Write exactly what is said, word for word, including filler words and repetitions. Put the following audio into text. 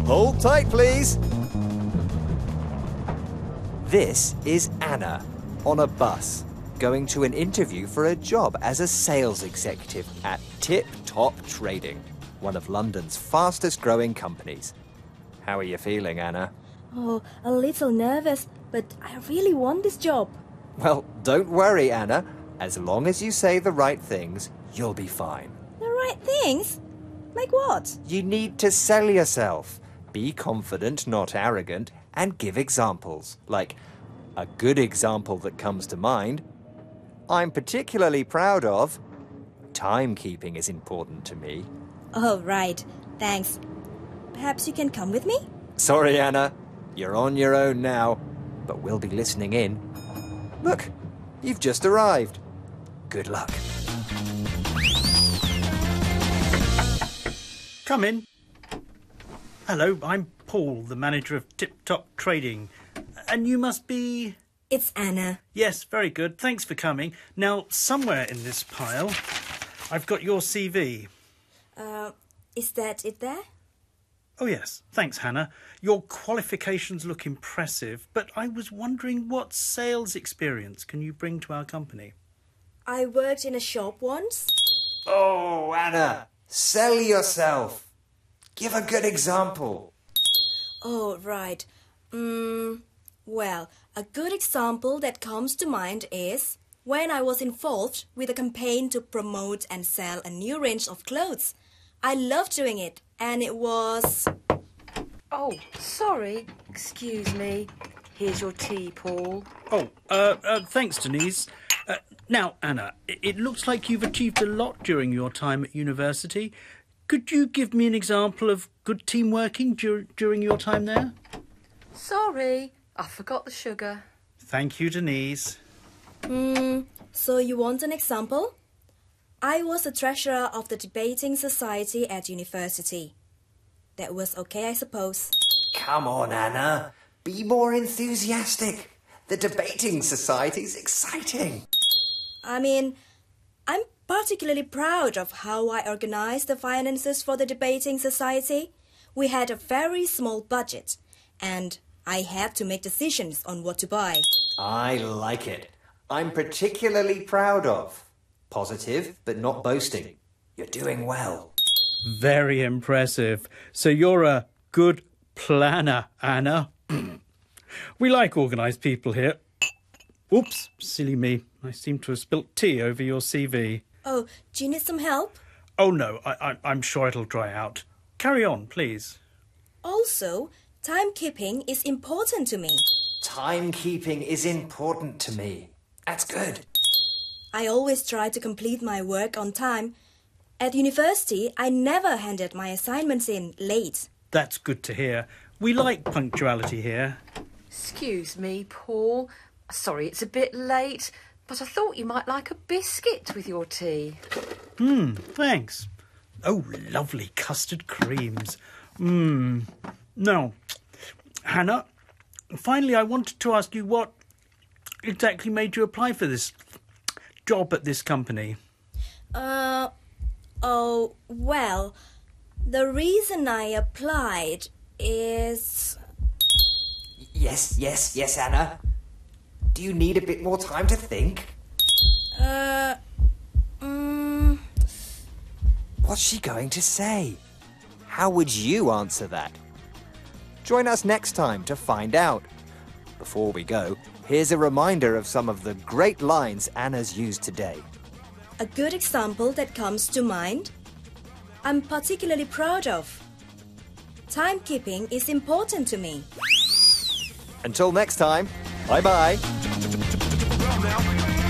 Hold tight, please. This is Anna on a bus going to an interview for a job as a sales executive at Tip Top Trading, one of London's fastest growing companies. How are you feeling, Anna? Oh, a little nervous, but I really want this job. Well, don't worry, Anna. As long as you say the right things, you'll be fine. The right things? Like what? You need to sell yourself. Be confident, not arrogant, and give examples. Like, a good example that comes to mind, I'm particularly proud of, timekeeping is important to me. Oh, right. Thanks. Perhaps you can come with me? Sorry, Anna. You're on your own now, but we'll be listening in. Look, you've just arrived. Good luck. Come in. Hello, I'm Paul, the manager of Tip Top Trading. And you must be... It's Anna. Yes, very good. Thanks for coming. Now, somewhere in this pile, I've got your C V. Uh, is that it there? Oh, yes. Thanks, Hannah. Your qualifications look impressive, but I was wondering what sales experience can you bring to our company? I worked in a shop once. Oh, Anna, sell yourself. Give a good example. Oh, right. Mm, well, a good example that comes to mind is when I was involved with a campaign to promote and sell a new range of clothes. I loved doing it, and it was... Oh, sorry. Excuse me. Here's your tea, Paul. Oh, uh, uh thanks, Denise. Uh, now, Anna, it, it looks like you've achieved a lot during your time at university. Could you give me an example of good team working dur- during your time there? Sorry, I forgot the sugar. Thank you, Denise. Hmm, so you want an example? I was the treasurer of the debating society at university. That was okay, I suppose. Come on, Anna. Be more enthusiastic. The debating society's exciting. I mean, I'm particularly proud of how I organized the finances for the debating society. We had a very small budget, and I had to make decisions on what to buy. I like it. I'm particularly proud of. Positive, but not boasting. You're doing well. Very impressive. So you're a good planner, Anna. We like organised people here. Oops, silly me. I seem to have spilt tea over your C V. Oh, do you need some help? Oh, no, I, I, I'm sure it'll dry out. Carry on, please. Also, timekeeping is important to me. Timekeeping is important to me. That's good. I always try to complete my work on time. At university, I never handed my assignments in late. That's good to hear. We like punctuality here. Excuse me, Paul. Sorry it's a bit late, but I thought you might like a biscuit with your tea. Hmm, thanks. Oh, lovely custard creams. Mmm. Now, Hannah, finally I wanted to ask you what exactly made you apply for this job at this company? Uh, oh, well, the reason I applied is... Yes, yes, yes, Anna. Do you need a bit more time to think? Uh, um... What's she going to say? How would you answer that? Join us next time to find out. Before we go, here's a reminder of some of the great lines Anna's used today. A good example that comes to mind, I'm particularly proud of. Timekeeping is important to me. Until next time, bye-bye.